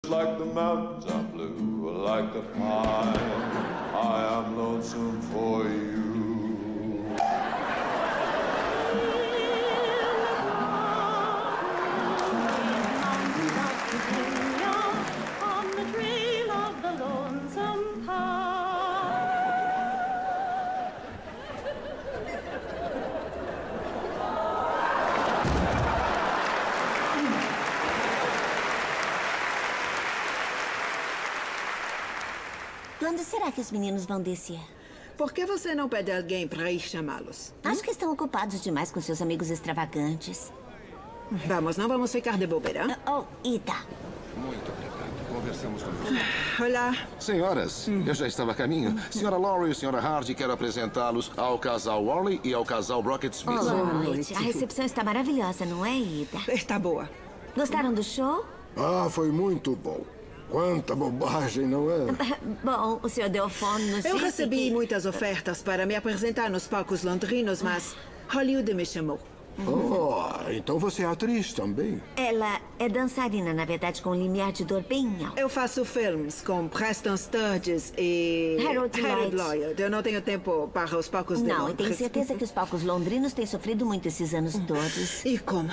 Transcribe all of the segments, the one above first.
Like the mountains are blue, like the pine, I am lonesome for you. On the trail of the lonesome pine. Quando será que os meninos vão descer? Por que você não pede alguém para ir chamá-los? Acho que estão ocupados demais com seus amigos extravagantes. Vamos, não vamos ficar de bobeira. Oh, Ida. Muito obrigado. Conversamos com você. Olá. Senhoras, eu já estava a caminho. Senhora Laurie e senhora Hardy, quero apresentá-los ao casal Worley e ao casal Brockett Smith. Boa noite. A recepção está maravilhosa, não é, Ida? Está boa. Gostaram do show? Ah, foi muito bom. Quanta bobagem, não é? Bom, o senhor Delfone nos Eu disse recebi que... muitas ofertas para me apresentar nos palcos londrinos, mas Hollywood me chamou. Oh, então você é atriz também? Ela é dançarina, na verdade, com um limiar de dor bem alto. Eu faço filmes com Preston Sturges e Harold Lloyd. Eu não tenho tempo para os palcos de Não, e Londres. tenho certeza que os palcos londrinos têm sofrido muito esses anos todos. E como?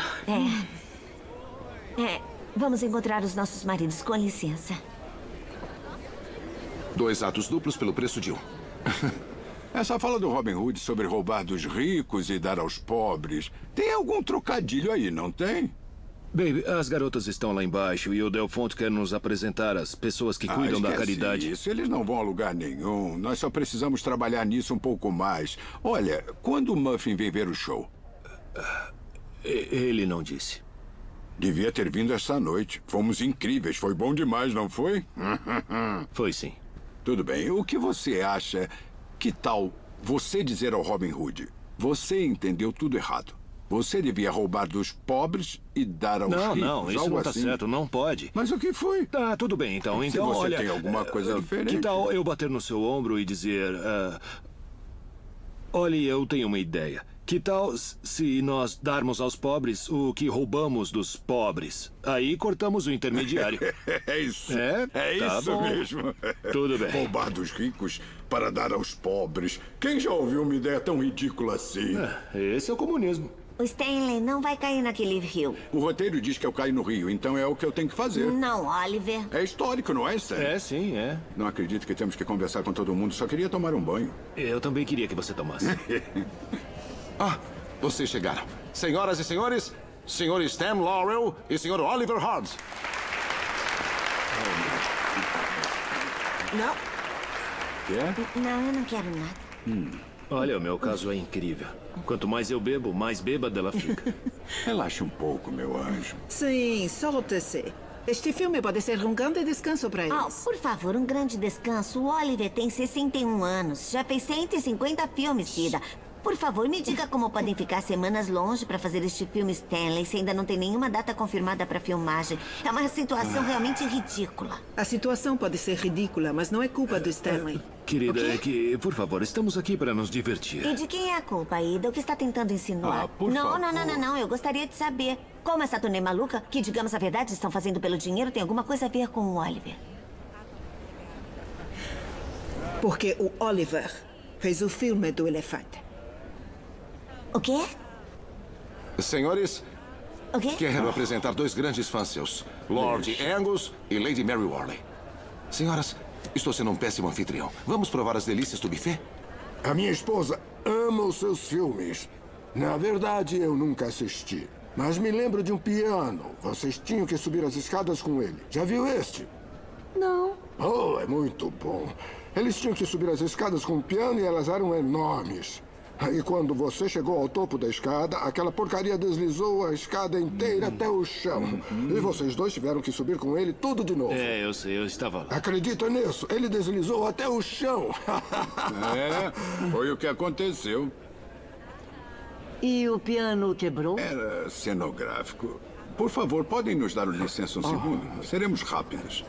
Vamos encontrar os nossos maridos, com licença. 2 atos duplos pelo preço de 1. Essa fala do Robin Hood sobre roubar dos ricos e dar aos pobres, tem algum trocadilho aí, não tem? Baby, as garotas estão lá embaixo e o Delfonte quer nos apresentar as pessoas que cuidam da Esquece caridade. Isso, eles não vão a lugar nenhum. Nós só precisamos trabalhar nisso um pouco mais. Olha, quando o Muffin vem ver o show? Ele não disse. Devia ter vindo esta noite. Fomos incríveis. Foi bom demais, não foi? Foi sim. Tudo bem. O que você acha? Que tal você dizer ao Robin Hood? Você entendeu tudo errado. Você devia roubar dos pobres e dar aos ricos. Não, isso algo não tá assim. certo, não pode. Mas o que foi? Tá, tudo bem, então. Se Então, você olha... tem alguma coisa diferente... Que tal eu bater no seu ombro e dizer... olha, eu tenho uma ideia. Que tal se nós darmos aos pobres o que roubamos dos pobres? Aí cortamos o intermediário. É isso. É Isso bom. mesmo. Tudo bem. Roubar dos ricos para dar aos pobres. Quem já ouviu uma ideia tão ridícula assim? Esse é o comunismo. O Stanley não vai cair naquele rio. O roteiro diz que eu caio no rio, então é o que eu tenho que fazer. Não, Oliver. É histórico, não é, Sam? É, sim, é. Não acredito que temos que conversar com todo mundo. Só queria tomar um banho. Eu também queria que você tomasse. Vocês chegaram. Senhoras e senhores, senhor Stan Laurel e senhor Oliver Hardy. Não. Quer? Não, eu não quero nada. Olha, o meu caso é incrível. Quanto mais eu bebo, mais bêbada ela fica. Relaxa um pouco, meu anjo. Sim, solte-se. Este filme pode ser um grande descanso para Oh, eles. por favor, um grande descanso. O Oliver tem 61 anos. Já fez 150 filmes, Cida. Por favor, me diga como podem ficar semanas longe para fazer este filme, Stanley, se ainda não tem nenhuma data confirmada para filmagem. É uma situação realmente ridícula. A situação pode ser ridícula, mas não é culpa do Stanley. Querida, O quê? é que, por favor, estamos aqui para nos divertir. E de quem é a culpa, Ida? O que está tentando insinuar? por favor. Não. Eu gostaria de saber. Como essa turnê maluca, que, digamos a verdade, estão fazendo pelo dinheiro, tem alguma coisa a ver com o Oliver? Porque o Oliver fez o filme do elefante. O quê? Senhores, O quê? quero apresentar 2 grandes fãs seus. Lord Angus e Lady Mary Worley. Senhoras, estou sendo um péssimo anfitrião. Vamos provar as delícias do buffet? A minha esposa ama os seus filmes. Na verdade, eu nunca assisti. Mas me lembro de um piano. Vocês tinham que subir as escadas com ele. Já viu este? Não. Oh, é muito bom. Eles tinham que subir as escadas com o piano e elas eram enormes. E quando você chegou ao topo da escada, aquela porcaria deslizou a escada inteira até o chão. E vocês dois tiveram que subir com ele tudo de novo. É, eu sei, eu estava lá. Acredita nisso? Ele deslizou até o chão. Foi o que aconteceu. E o piano quebrou? Era cenográfico. Por favor, podem nos dar licença um segundo? Seremos rápidos.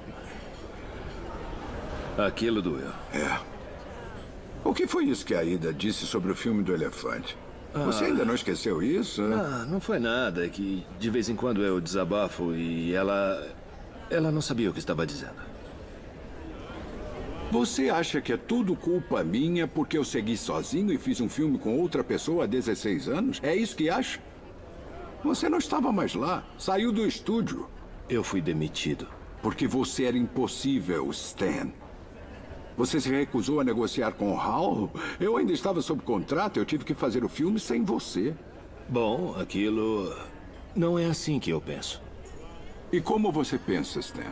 Aquilo doeu. O que foi isso que a Ida disse sobre o filme do elefante? Você ainda não esqueceu isso? Não foi nada. É que de vez em quando eu desabafo e ela... Ela não sabia o que estava dizendo. Você acha que é tudo culpa minha porque eu segui sozinho e fiz um filme com outra pessoa há 16 anos? É isso que acha? Você não estava mais lá. Saiu do estúdio. Eu fui demitido. Porque você era impossível, Stan. Você se recusou a negociar com o Hal? Eu ainda estava sob contrato. Eu tive que fazer o filme sem você. Bom, aquilo... não é assim que eu penso. E como você pensa, Stan?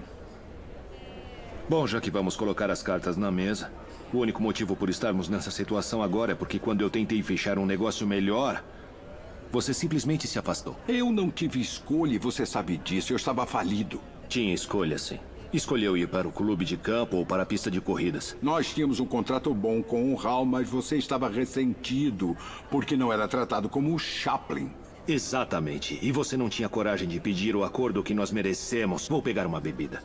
Bom, já que vamos colocar as cartas na mesa, o único motivo por estarmos nessa situação agora é porque quando eu tentei fechar um negócio melhor, você simplesmente se afastou. Eu não tive escolha e você sabe disso. Eu estava falido. Tinha escolha, sim. Escolheu ir para o clube de campo ou para a pista de corridas. Nós tínhamos um contrato bom com o Hal, mas você estava ressentido porque não era tratado como o Chaplin. Exatamente. E você não tinha coragem de pedir o acordo que nós merecemos. Vou pegar uma bebida.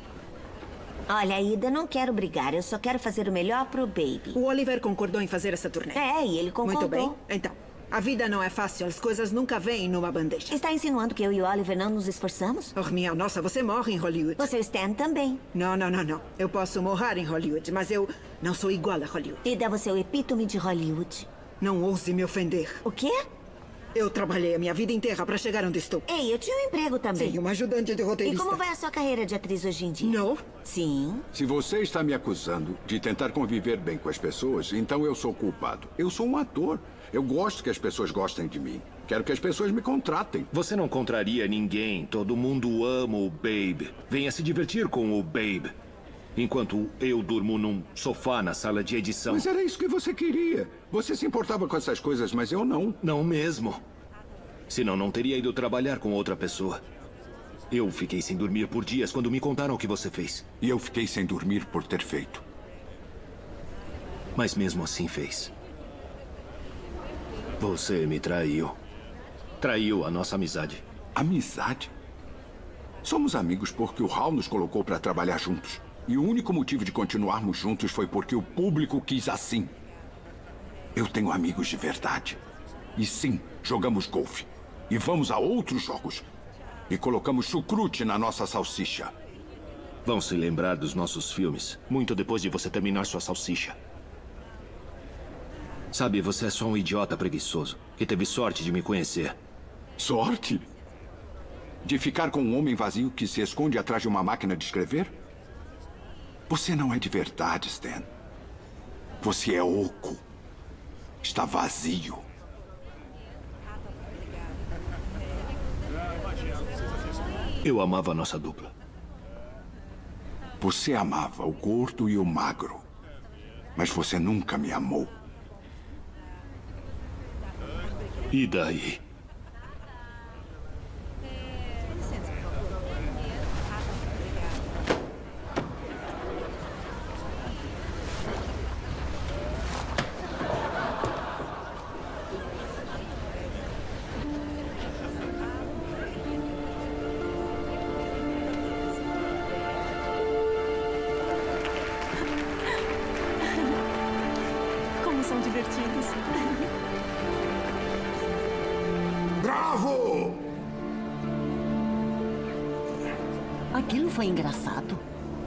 Olha, Ida, não quero brigar. Eu só quero fazer o melhor pro Baby. O Oliver concordou em fazer essa turnê. É, e ele concordou. Muito bem. Então, a vida não é fácil. As coisas nunca vêm numa bandeja. Está insinuando que eu e o Oliver não nos esforçamos? Oh, minha nossa, você morre em Hollywood. Você e o Stan também. Não. Eu posso morrer em Hollywood, mas eu não sou igual a Hollywood. Ida, você é o epítome de Hollywood. Não ouse me ofender. O quê? Eu trabalhei a minha vida inteira para chegar onde estou. Ei, eu tinha um emprego também. Sim, uma ajudante de E roteirista. como vai a sua carreira de atriz hoje em dia? Não. Sim. Se você está me acusando de tentar conviver bem com as pessoas, então eu sou culpado. Eu sou um ator. Eu gosto que as pessoas gostem de mim. Quero que as pessoas me contratem. Você não contraria ninguém. Todo mundo ama o Babe. Venha se divertir com o Babe. Enquanto eu durmo num sofá na sala de edição. Mas era isso que você queria. Você se importava com essas coisas, mas eu não. Não mesmo. Senão não teria ido trabalhar com outra pessoa. Eu fiquei sem dormir por dias quando me contaram o que você fez. E eu fiquei sem dormir por ter feito. Mas mesmo assim fez. Você me traiu. Traiu a nossa amizade. Amizade? Somos amigos porque o Hal nos colocou para trabalhar juntos. E o único motivo de continuarmos juntos foi porque o público quis assim. Eu tenho amigos de verdade. E sim, jogamos golfe. E vamos a outros jogos. E colocamos chucrute na nossa salsicha. Vão se lembrar dos nossos filmes muito depois de você terminar sua salsicha. Sabe, você é só um idiota preguiçoso que teve sorte de me conhecer. Sorte? De ficar com um homem vazio que se esconde atrás de uma máquina de escrever? Você não é de verdade, Stan. Você é oco. Está vazio. Eu amava a nossa dupla. Você amava o gordo e o magro. Mas você nunca me amou. E daí? Como são divertidos. Bravo! Aquilo foi engraçado.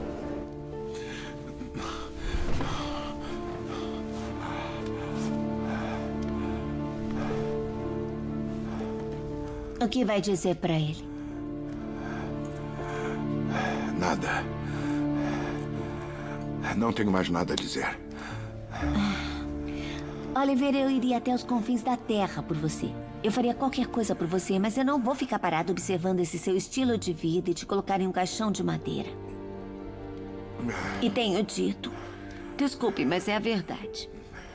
O que vai dizer pra ele? Nada. Não tenho mais nada a dizer. Oliver, eu iria até os confins da terra por você. Eu faria qualquer coisa por você, mas eu não vou ficar parado observando esse seu estilo de vida e te colocar em um caixão de madeira. E tenho dito. Desculpe, mas é a verdade.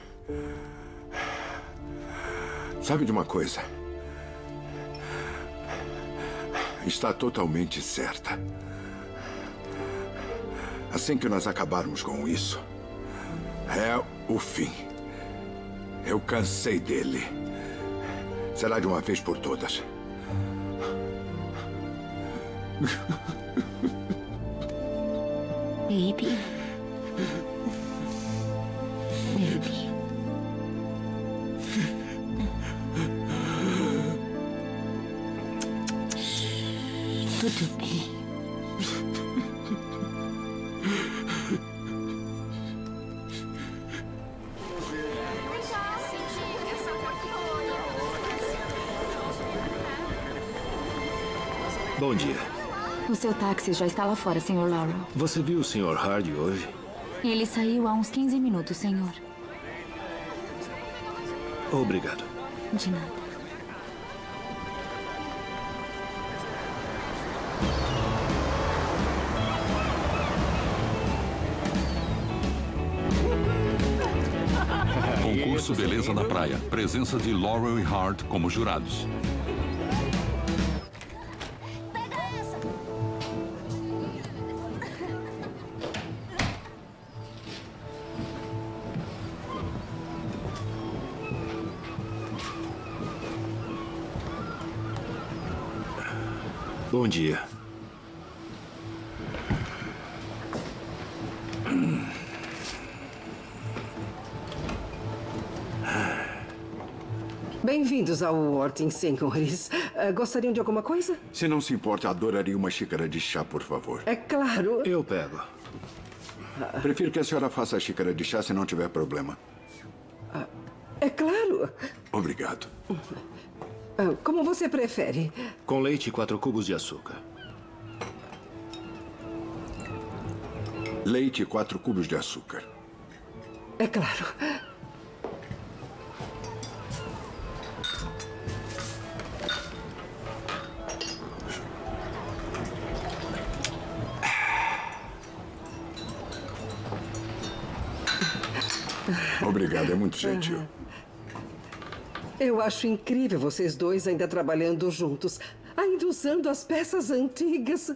Sabe de uma coisa? Está totalmente certa. Assim que nós acabarmos com isso, é o fim. Eu cansei dele. Será de uma vez por todas. Baby. Baby. Tudo bem. Bom dia. O seu táxi já está lá fora, Sr. Laurel. Você viu o Sr. Hardy hoje? Ele saiu há uns 15 minutos, senhor. Obrigado. De nada. Concurso Beleza na Praia. Presença de Laurel e Hart como jurados. Bom dia. Bem-vindos ao Worthing, senhores. Gostariam de alguma coisa? Se não se importa, adoraria uma xícara de chá, por favor. É claro. Eu pego. Prefiro que a senhora faça a xícara de chá se não tiver problema. É claro. Obrigado. Como você prefere? Com leite e 4 cubos de açúcar. Leite e 4 cubos de açúcar. É claro. Obrigado, é muito gentil. Eu acho incrível vocês dois ainda trabalhando juntos, ainda usando as peças antigas.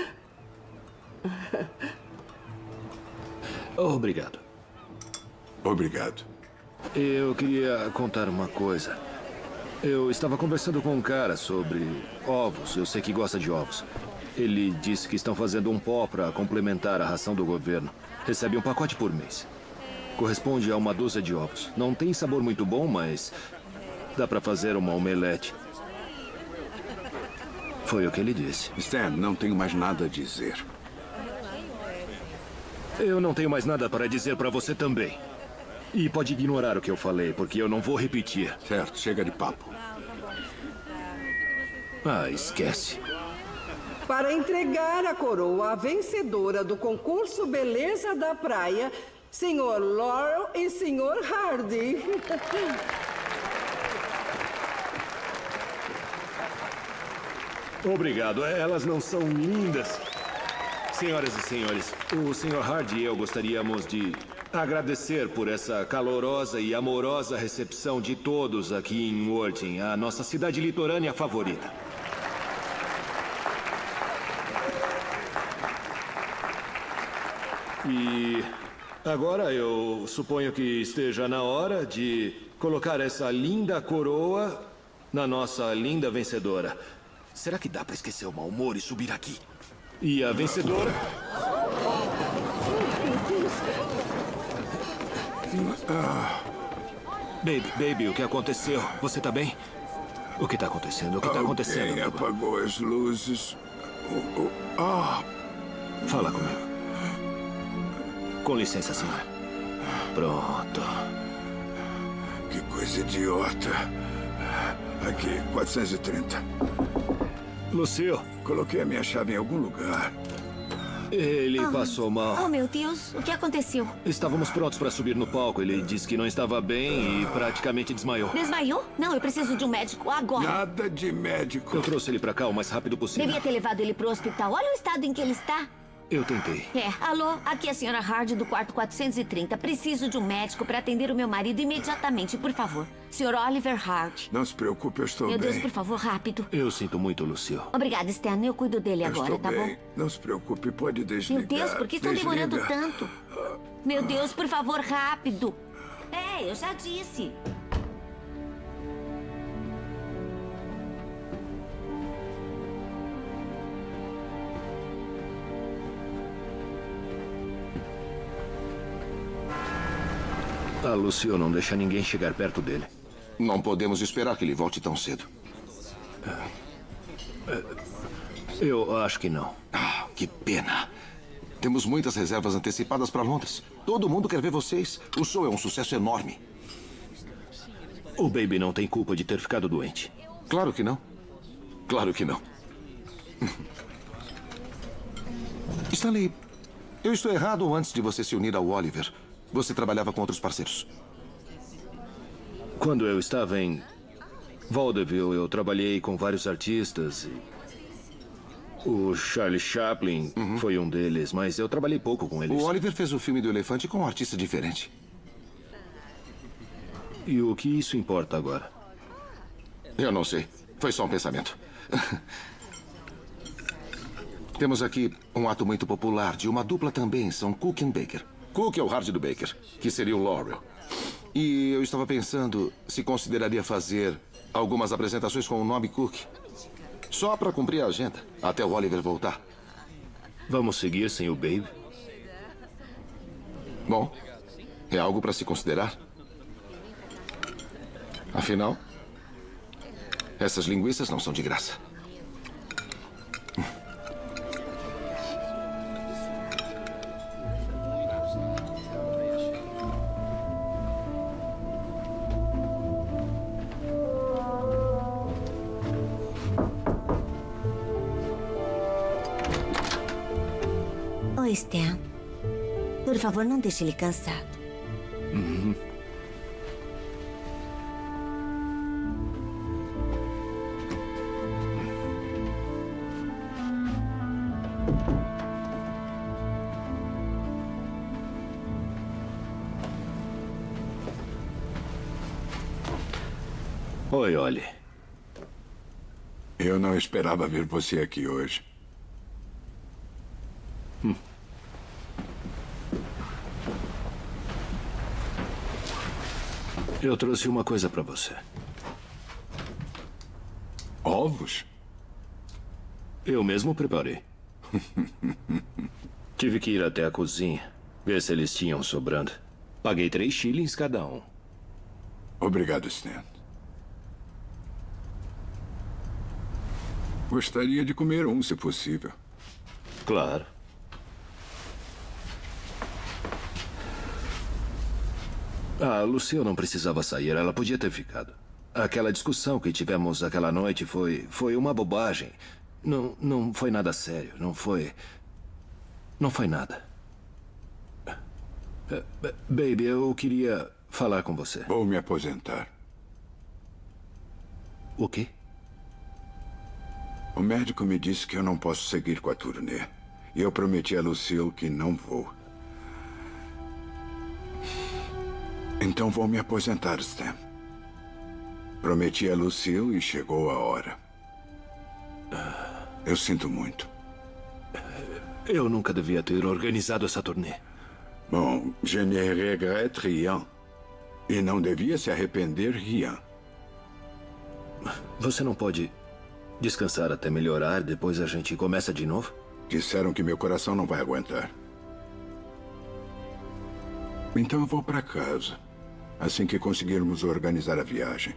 Obrigado. Obrigado. Eu queria contar uma coisa. Eu estava conversando com um cara sobre ovos. Eu sei que gosta de ovos. Ele disse que estão fazendo um pó para complementar a ração do governo. Recebe um pacote por mês. Corresponde a uma dúzia de ovos. Não tem sabor muito bom, mas dá para fazer uma omelete. Foi o que ele disse. Stan, não tenho mais nada a dizer. Eu não tenho mais nada para dizer para você também. E pode ignorar o que eu falei, porque eu não vou repetir. Certo, chega de papo. Ah, esquece. Para entregar a coroa à vencedora do concurso Beleza da Praia, Sr. Laurel e Sr. Hardy. Obrigado. Elas não são lindas? Senhoras e senhores, o Sr. Hardy e eu gostaríamos de agradecer por essa calorosa e amorosa recepção de todos aqui em Worthing, a nossa cidade litorânea favorita. E agora eu suponho que esteja na hora de colocar essa linda coroa na nossa linda vencedora. Será que dá para esquecer o mau humor e subir aqui? E a vencedora... Baby, o que aconteceu? Você tá bem? O que tá acontecendo? O que tá acontecendo? Quem apagou as luzes? Fala comigo. Com licença, senhora. Pronto. Que coisa idiota. Aqui, 430. Lucio. Coloquei a minha chave em algum lugar. Ele passou mal. Oh, meu Deus. O que aconteceu? Estávamos prontos para subir no palco. Ele disse que não estava bem e praticamente desmaiou. Desmaiou? Não, eu preciso de um médico agora. Nada de médico. Eu trouxe ele para cá o mais rápido possível. Devia ter levado ele pro hospital. Olha o estado em que ele está. Eu tentei. Alô, aqui é a senhora Hardy do quarto 430. Preciso de um médico para atender o meu marido imediatamente, por favor. Sr. Oliver Hardy. Não se preocupe, eu estou bem. Meu Deus, por favor, rápido. Eu sinto muito, Lucio. Obrigada, Stan. Eu cuido dele agora, tá bom? Não se preocupe, pode desligar. Meu Deus, por que estão demorando tanto? Meu Deus, por favor, rápido. Eu já disse. A Lucio não deixa ninguém chegar perto dele. Não podemos esperar que ele volte tão cedo. Eu acho que não. Que pena. Temos muitas reservas antecipadas para Londres. Todo mundo quer ver vocês. O show é um sucesso enorme. O Baby não tem culpa de ter ficado doente. Claro que não. Claro que não. Stanley, eu estou errado ou antes de você se unir ao Oliver, você trabalhava com outros parceiros? Quando eu estava em Vaudeville, eu trabalhei com vários artistas. O Charlie Chaplin foi um deles, mas eu trabalhei pouco com eles. O Oliver fez o filme do elefante com um artista diferente. E o que isso importa agora? Eu não sei. Foi só um pensamento. Temos aqui um ato muito popular de uma dupla também. São Cook e Baker. Cook é o hard do Baker, que seria o Laurel. E eu estava pensando se consideraria fazer algumas apresentações com o nome Cook. Só para cumprir a agenda, até o Oliver voltar. Vamos seguir sem o Babe? Bom, é algo para se considerar. Afinal, essas linguiças não são de graça. Oi, Stan. Por favor, não deixe ele cansado. Oi, Ollie. Eu não esperava ver você aqui hoje. Eu trouxe uma coisa para você. Ovos? Eu mesmo preparei. Tive que ir até a cozinha, ver se eles tinham sobrando. Paguei 3 shillings cada um. Obrigado, Stan. Gostaria de comer um, se possível. Claro. A Lucille não precisava sair, ela podia ter ficado. Aquela discussão que tivemos aquela noite foi uma bobagem. Não foi nada sério, não foi nada. Baby, eu queria falar com você. Vou me aposentar. O quê? O médico me disse que eu não posso seguir com a turnê. E eu prometi a Lucille que não vou. Então vou me aposentar, Stan. Prometi a Lucille e chegou a hora. Eu sinto muito. Eu nunca devia ter organizado essa turnê. Bom, je ne regrette rien. E não devia se arrepender rien. Você não pode descansar até melhorar, depois a gente começa de novo? Disseram que meu coração não vai aguentar. Então eu vou para casa. Assim que conseguirmos organizar a viagem.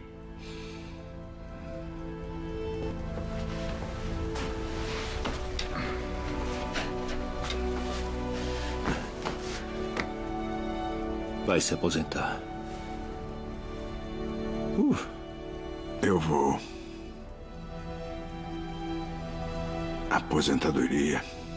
Vai se aposentar. Eu vou. Aposentadoria.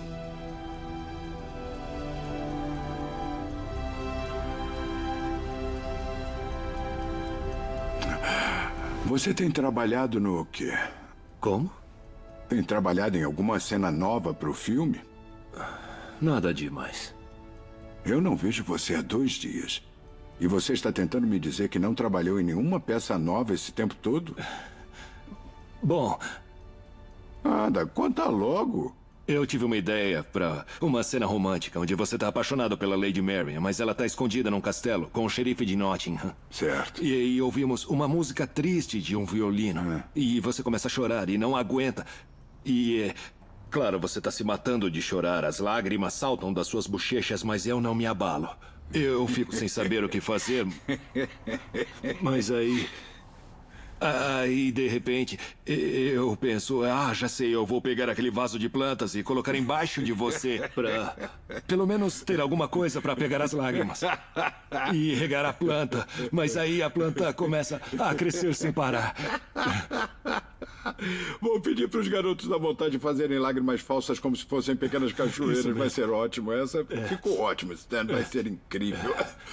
Você tem trabalhado no quê? Como? Tem trabalhado em alguma cena nova para o filme? Nada demais. Eu não vejo você há 2 dias. E você está tentando me dizer que não trabalhou em nenhuma peça nova esse tempo todo? Bom... Nada, conta logo. Eu tive uma ideia para uma cena romântica, onde você está apaixonado pela Lady Marian, mas ela está escondida num castelo com o xerife de Nottingham. Certo. E aí ouvimos uma música triste de um violino. E você começa a chorar e não aguenta. E... claro, você está se matando de chorar. As lágrimas saltam das suas bochechas, mas eu não me abalo. Eu fico sem saber o que fazer. Mas aí... Aí, de repente, eu penso, já sei, eu vou pegar aquele vaso de plantas e colocar embaixo de você pra, pelo menos, ter alguma coisa pra pegar as lágrimas. E regar a planta, mas aí a planta começa a crescer sem parar. Vou pedir para os garotos da vontade fazerem lágrimas falsas como se fossem pequenas cachoeiras. Vai ser ótimo. Essa ficou ótima, Stan. Vai ser incrível.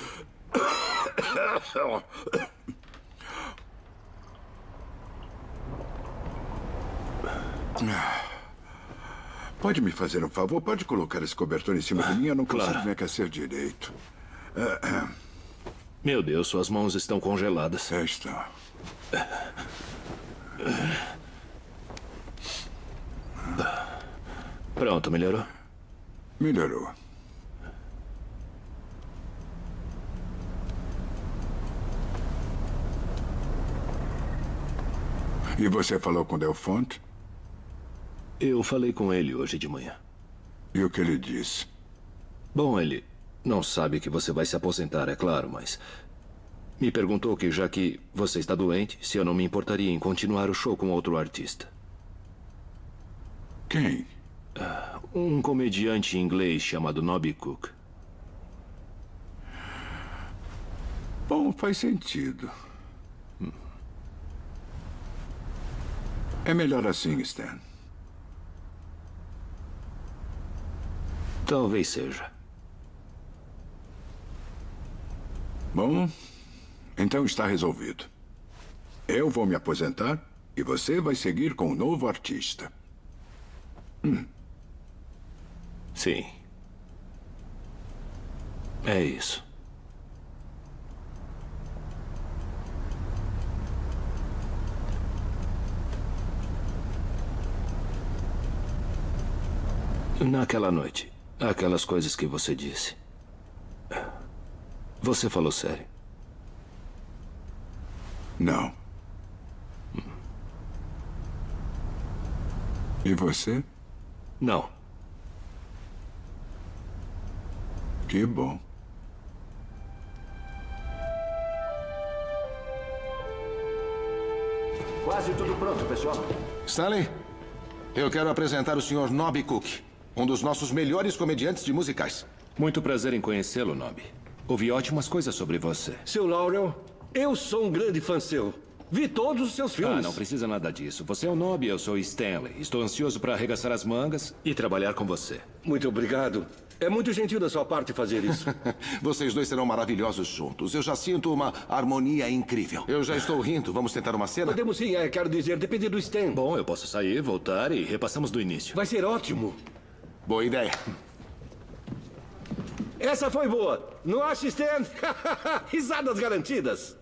Pode me fazer um favor? Pode colocar esse cobertor em cima de mim? Eu não consigo me aquecer direito. Meu Deus, suas mãos estão congeladas. Estão. Pronto, melhorou? Melhorou. E você falou com Delfonte? Eu falei com ele hoje de manhã. E o que ele disse? Bom, ele não sabe que você vai se aposentar, é claro, mas me perguntou que, já que você está doente, se eu não me importaria em continuar o show com outro artista. Quem? Um comediante inglês chamado Nobby Cook. Bom, faz sentido. É melhor assim, Stan. Talvez seja. Bom, então está resolvido. Eu vou me aposentar e você vai seguir com o novo artista. Sim. É isso. Naquela noite, aquelas coisas que você disse. Você falou sério? Não. E você? Não. Que bom. Quase tudo pronto, pessoal. Stanley, eu quero apresentar o Sr. Nobby Cook, um dos nossos melhores comediantes de musicais. Muito prazer em conhecê-lo, Nobby. Ouvi ótimas coisas sobre você. Seu Laurel, eu sou um grande fã seu. Vi todos os seus filmes. Não precisa nada disso. Você é o Nobby, eu sou o Stanley. Estou ansioso para arregaçar as mangas e trabalhar com você. Muito obrigado. É muito gentil da sua parte fazer isso. Vocês dois serão maravilhosos juntos. Eu já sinto uma harmonia incrível. Eu já estou rindo. Vamos tentar uma cena? Podemos sim, quero dizer, depende do Stan. Bom, eu posso sair, voltar e repassamos do início. Vai ser ótimo. Boa ideia. Essa foi boa. Não acha, Stan? Risadas garantidas.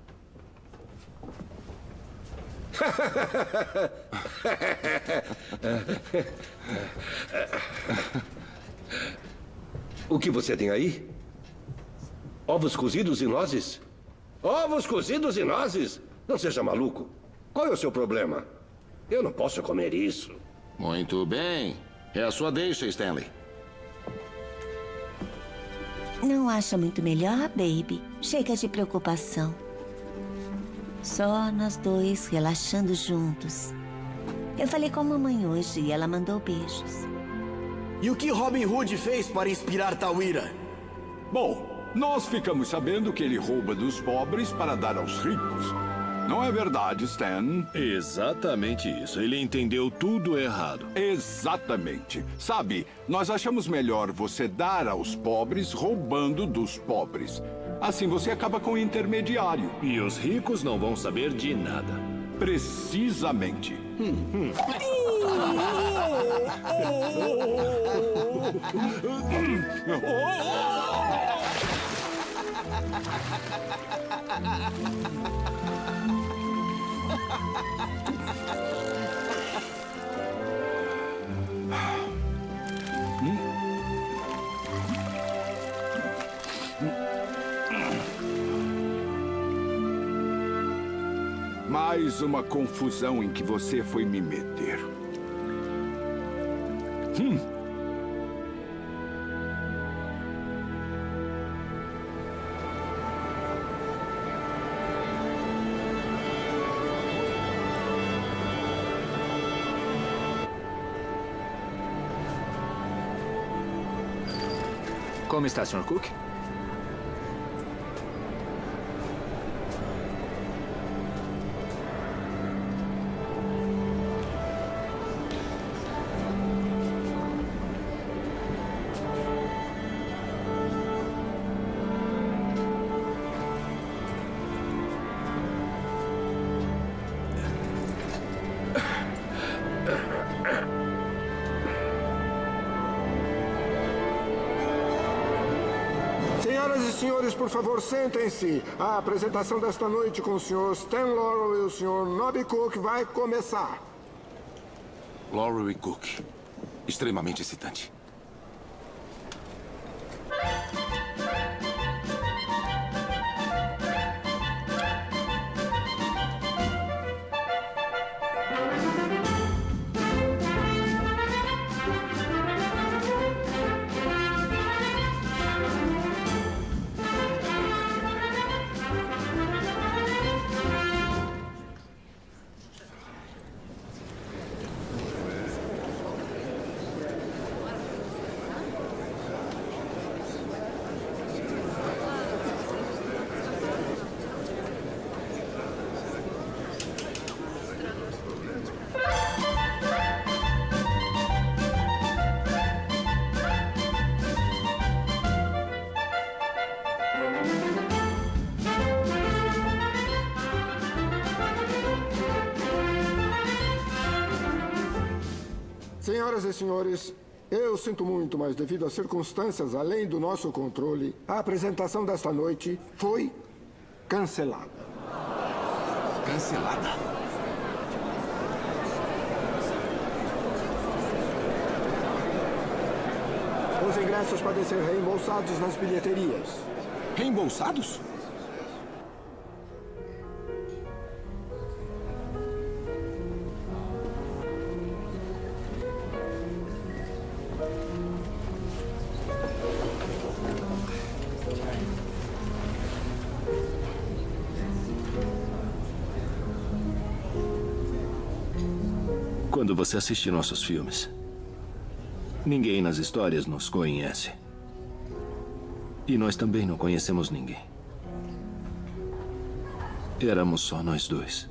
O que você tem aí? Ovos cozidos e nozes? Ovos cozidos e nozes? Não seja maluco. Qual é o seu problema? Eu não posso comer isso. Muito bem. É a sua deixa, Stanley. Não acha muito melhor, baby? Chega de preocupação. Só nós dois relaxando juntos. Eu falei com a mamãe hoje e ela mandou beijos. E o que Robin Hood fez para inspirar Tawira? Bom, nós ficamos sabendo que ele rouba dos pobres para dar aos ricos. Não é verdade, Stan? Exatamente isso. Ele entendeu tudo errado. Exatamente. Sabe, nós achamos melhor você dar aos pobres roubando dos pobres. Assim você acaba com o intermediário. E os ricos não vão saber de nada. Precisamente. Mais uma confusão em que você foi me meter. Como está, Sr. Cook? Senhoras e senhores, por favor, sentem-se. A apresentação desta noite com o Sr. Stan Laurel e o Sr. Nobby Cook vai começar. Laurel e Cook. Extremamente excitante. Senhoras e senhores, eu sinto muito, mas devido a circunstâncias além do nosso controle, a apresentação desta noite foi cancelada. Cancelada? Os ingressos podem ser reembolsados nas bilheterias. Reembolsados? Quando você assiste nossos filmes, ninguém nas histórias nos conhece. E nós também não conhecemos ninguém. Éramos só nós dois.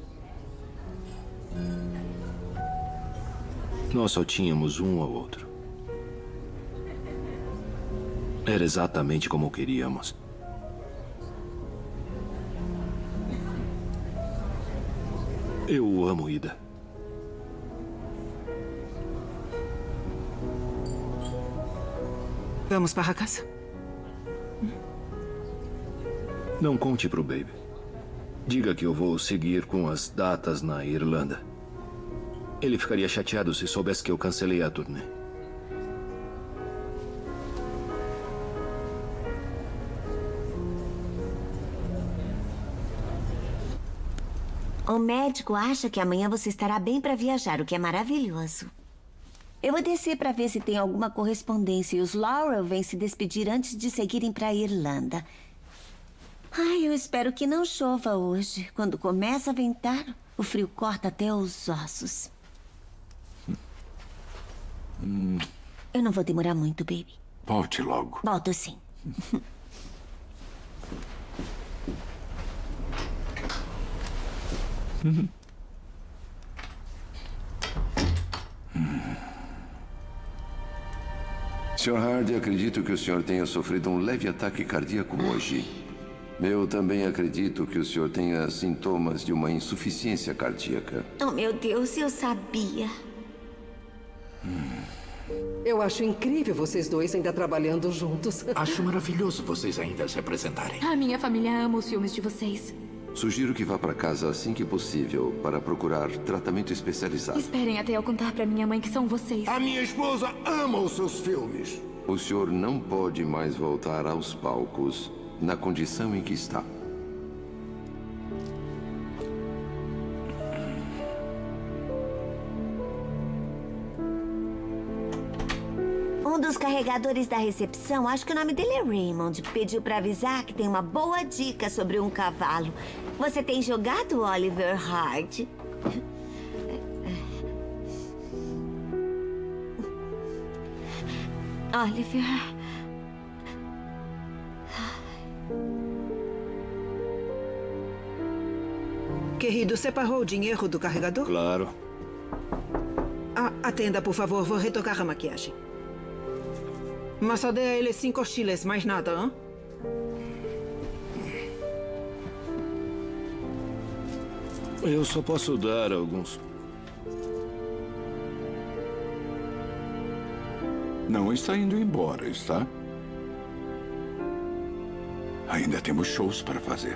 Nós só tínhamos um ao outro. Era exatamente como queríamos. Eu o amo, Ida. Vamos para casa? Não conte pro Baby. Diga que eu vou seguir com as datas na Irlanda. Ele ficaria chateado se soubesse que eu cancelei a turnê. O médico acha que amanhã você estará bem para viajar, o que é maravilhoso. Eu vou descer para ver se tem alguma correspondência e os Laurel vêm se despedir antes de seguirem para a Irlanda. Ai, eu espero que não chova hoje. Quando começa a ventar, o frio corta até os ossos. Eu não vou demorar muito, baby. Volte logo. Volto sim. Sr. Hardy, acredito que o senhor tenha sofrido um leve ataque cardíaco hoje. Eu também acredito que o senhor tenha sintomas de uma insuficiência cardíaca. Oh, meu Deus, eu sabia. Eu acho incrível vocês dois ainda trabalhando juntos. Acho maravilhoso vocês ainda se representarem. A minha família ama os filmes de vocês. Sugiro que vá para casa assim que possível para procurar tratamento especializado. Esperem até eu contar para minha mãe que são vocês. A minha esposa ama os seus filmes. O senhor não pode mais voltar aos palcos na condição em que está. Um dos carregadores da recepção, acho que o nome dele é Raymond, pediu para avisar que tem uma boa dica sobre um cavalo. Você tem jogado Oliver Hard? Oliver... Querido, separou o dinheiro do carregador? Claro. Atenda, por favor. Vou retocar a maquiagem. Mas só dê a ele 5 chiles, mais nada, hein? Eu só posso dar alguns. Não está indo embora, está? Ainda temos shows para fazer.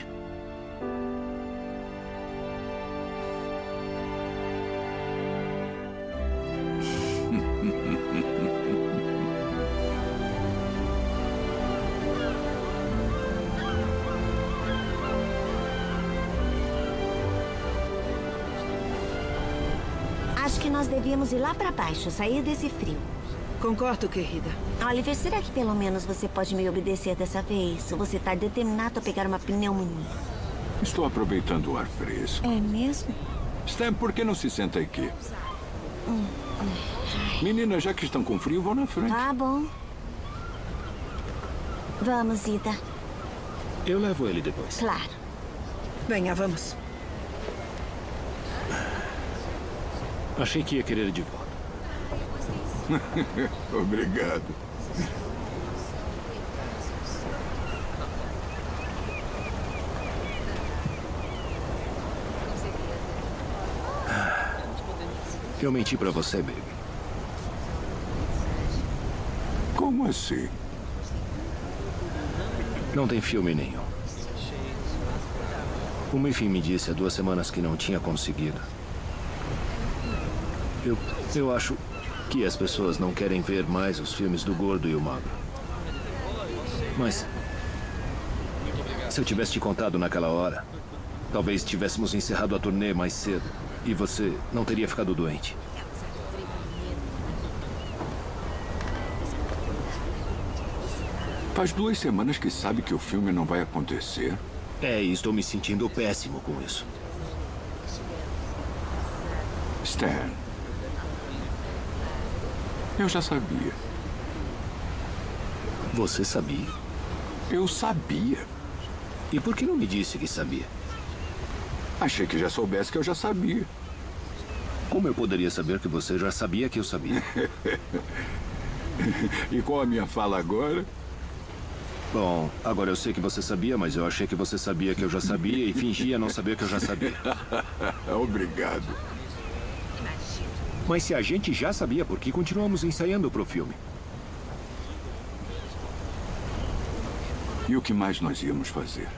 Acho que nós devíamos ir lá pra baixo, sair desse frio. Concordo, querida. Oliver, será que pelo menos você pode me obedecer dessa vez? Ou você tá determinado a pegar uma pneumonia? Estou aproveitando o ar fresco. É mesmo? Stan, por que não se senta aqui? Meninas, já que estão com frio, vão na frente. Tá bom. Vamos, Ida. Eu levo ele depois. Claro. Venha, vamos. Achei que ia querer ele de volta. Obrigado. Eu menti pra você, baby. Como assim? Não tem filme nenhum. O Miffin me disse há 2 semanas que não tinha conseguido. Eu acho que as pessoas não querem ver mais os filmes do gordo e o magro. Mas se eu tivesse te contado naquela hora, talvez tivéssemos encerrado a turnê mais cedo e você não teria ficado doente. Faz 2 semanas que sabe que o filme não vai acontecer. É, e estou me sentindo péssimo com isso. Stan, eu já sabia. Você sabia? Eu sabia. E por que não me disse que sabia? Achei que já soubesse que eu já sabia. Como eu poderia saber que você já sabia que eu sabia? E qual a minha fala agora? Bom, agora eu sei que você sabia, mas eu achei que você sabia que eu já sabia e fingia não saber que eu já sabia. Obrigado. Mas se a gente já sabia, por que continuamos ensaiando pro filme? E o que mais nós íamos fazer?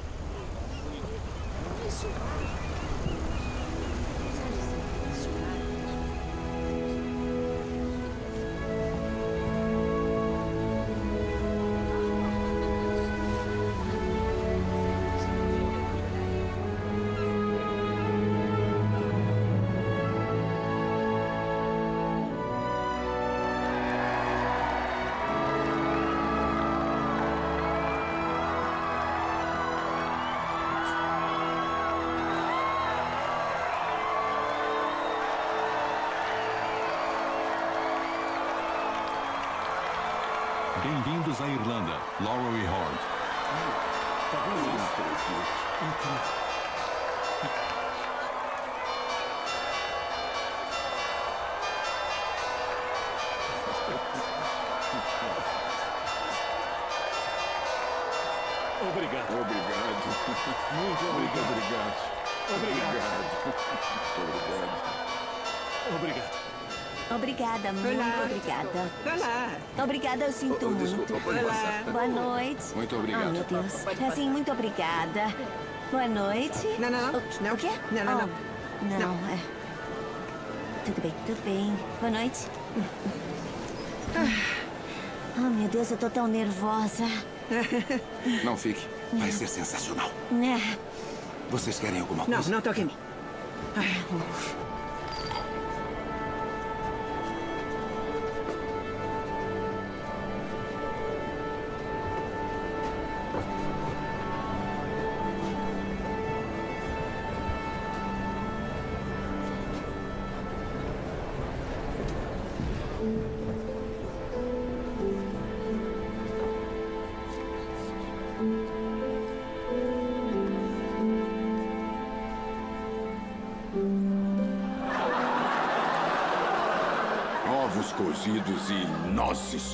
Bem-vindos à Irlanda, Laurel e Hart. Obrigado. Obrigado. Muito obrigado. Obrigado. Obrigado. Obrigada, muito obrigada. Olá. Obrigada, eu sinto muito. Desculpa, pode passar. Boa noite. Muito obrigado. Oh, meu Deus. Assim, muito obrigada. Boa noite. Não. O quê? Não. Não, é. Tudo bem. Boa noite. Oh, meu Deus, eu tô tão nervosa. Não fique. Vai ser sensacional. É. Vocês querem alguma coisa? Não toque em mim. Ovos cozidos e nozes.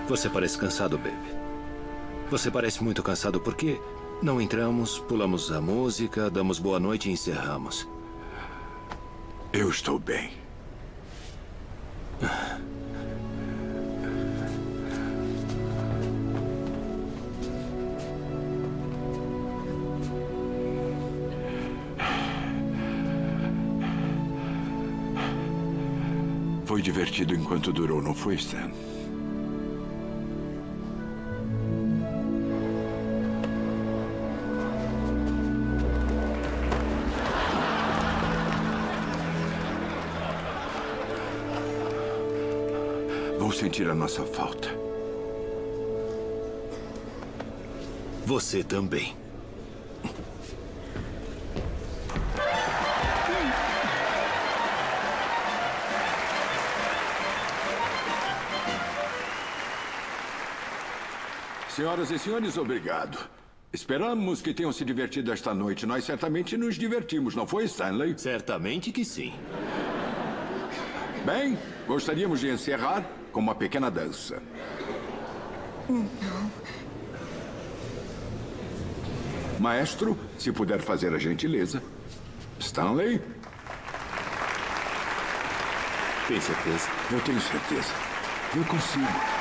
Você parece cansado, baby. Você parece muito cansado porque não entramos, pulamos a música, damos boa noite e encerramos. Eu estou bem. Foi divertido enquanto durou, não foi, Stan? Vou sentir a nossa falta. Você também. Senhoras e senhores, obrigado. Esperamos que tenham se divertido esta noite. Nós certamente nos divertimos, não foi, Stanley? Certamente que sim. Bem, gostaríamos de encerrar com uma pequena dança. Não. Maestro, se puder fazer a gentileza. Stanley? Tem certeza? Eu tenho certeza. Eu consigo.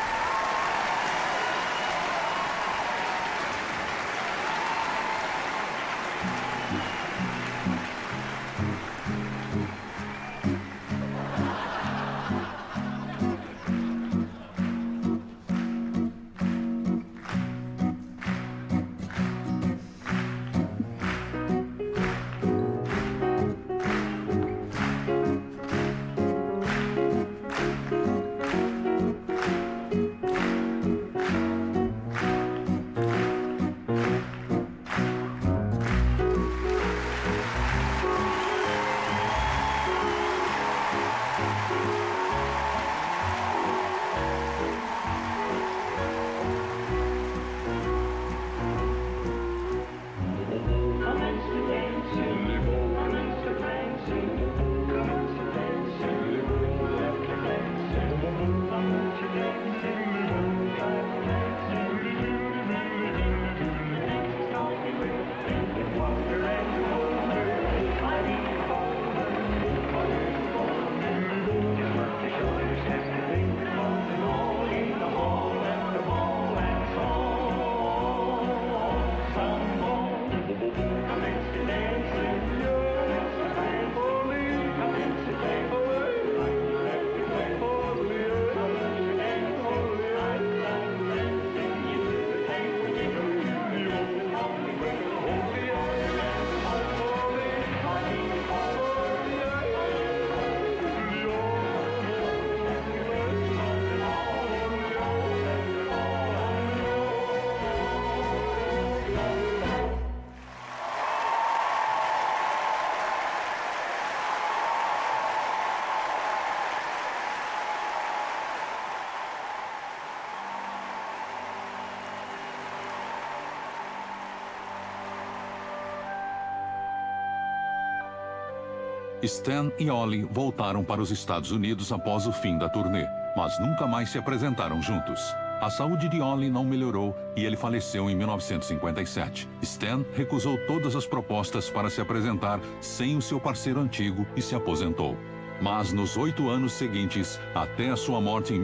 Stan e Ollie voltaram para os Estados Unidos após o fim da turnê, mas nunca mais se apresentaram juntos. A saúde de Ollie não melhorou e ele faleceu em 1957. Stan recusou todas as propostas para se apresentar sem o seu parceiro antigo e se aposentou. Mas nos 8 anos seguintes, até a sua morte em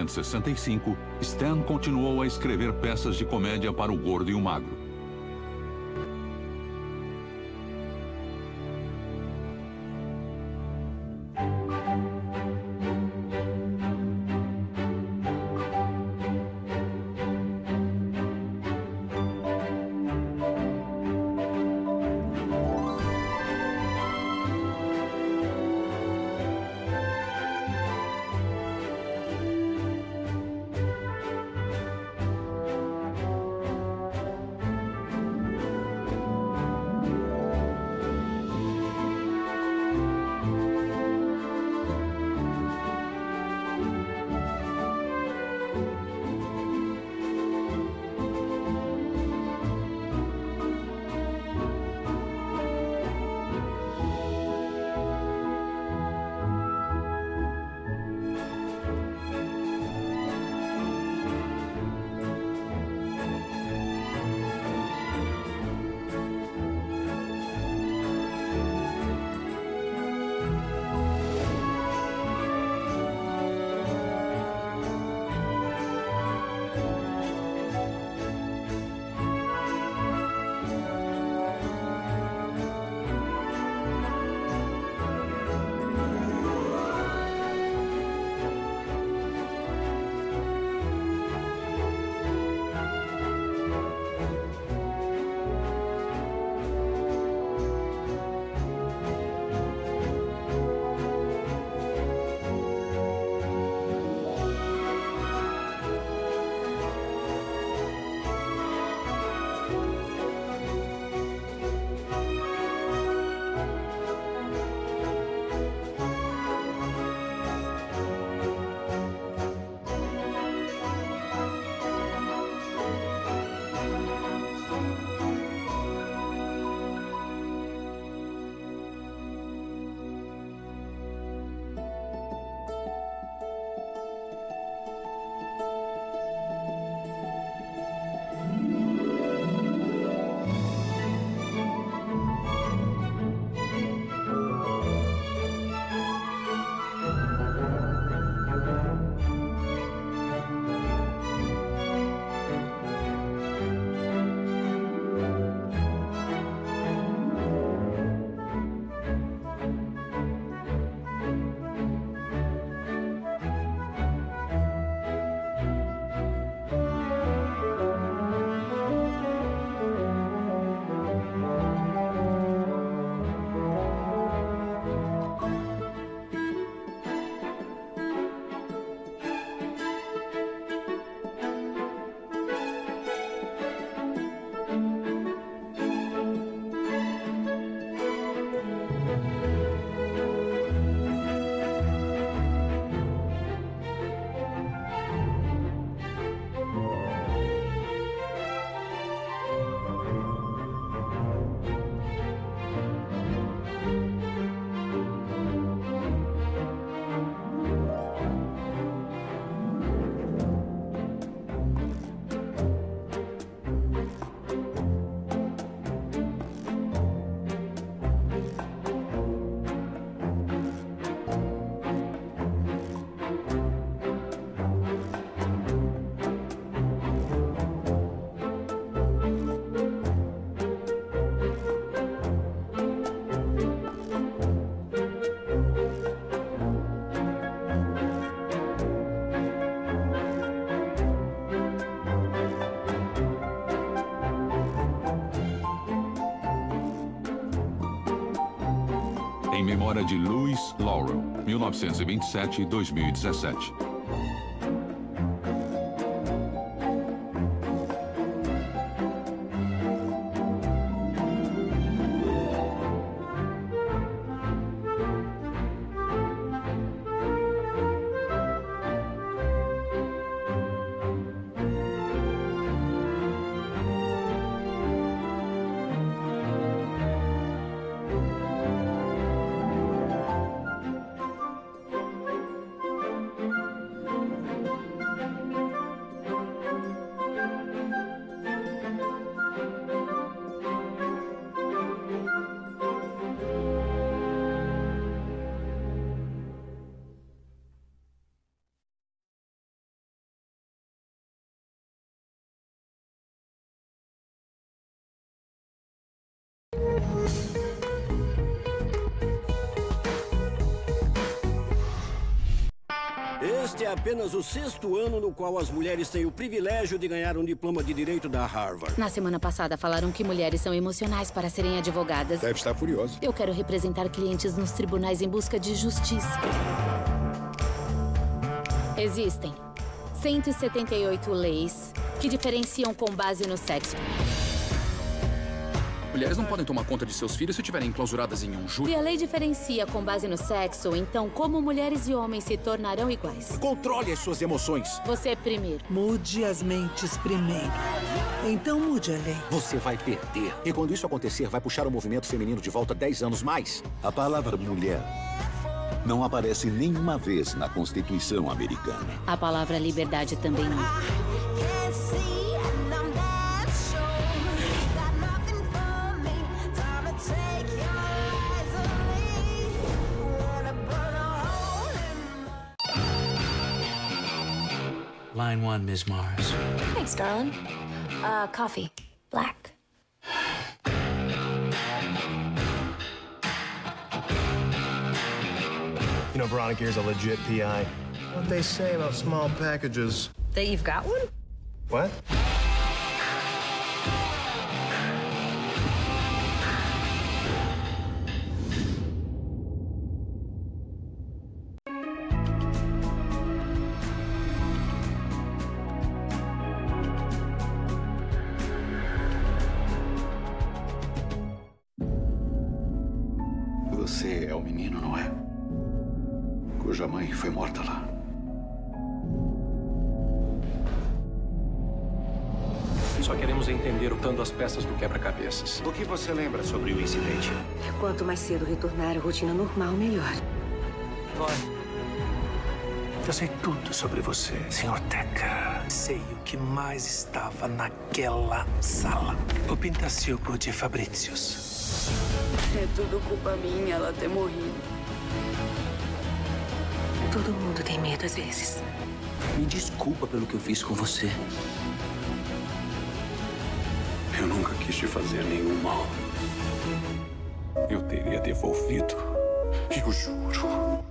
1965, Stan continuou a escrever peças de comédia para o gordo e o magro. em memória de Louis Laurel, 1927-2017. Este é apenas o 6º ano no qual as mulheres têm o privilégio de ganhar um diploma de direito da Harvard. Na semana passada falaram que mulheres são emocionais para serem advogadas. Deve estar furiosa. Eu quero representar clientes nos tribunais em busca de justiça. Existem 178 leis que diferenciam com base no sexo. Mulheres não podem tomar conta de seus filhos se estiverem enclausuradas em um júri. Se a lei diferencia com base no sexo, então como mulheres e homens se tornarão iguais? Controle as suas emoções. Você primeiro. Mude as mentes primeiro. Então mude a lei. Você vai perder. E quando isso acontecer, vai puxar o movimento feminino de volta 10 anos mais. A palavra mulher não aparece nenhuma vez na Constituição americana. A palavra liberdade também não. Line 1, Ms. Mars. Thanks, darling. Coffee. Black. You know, Veronica here's a legit PI. What they say about small packages? That you've got one? What? Você é o menino, não é? Cuja mãe foi morta lá. Só queremos entender o tanto das peças do quebra-cabeças. O que você lembra sobre o incidente? Quanto mais cedo retornar à rotina normal, melhor. Eu sei tudo sobre você, Sr. Decker. Sei o que mais estava naquela sala. O pintacilgo de Fabricius. É tudo culpa minha ela ter morrido. Todo mundo tem medo às vezes. Me desculpa pelo que eu fiz com você. Eu nunca quis te fazer nenhum mal. Eu teria devolvido. Eu juro.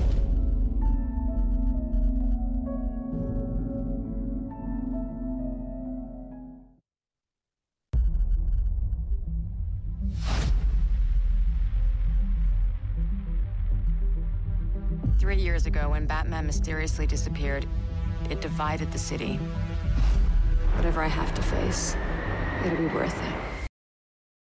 Years ago, when Batman mysteriously disappeared, it divided the city. Whatever I have to face, it'll be worth it.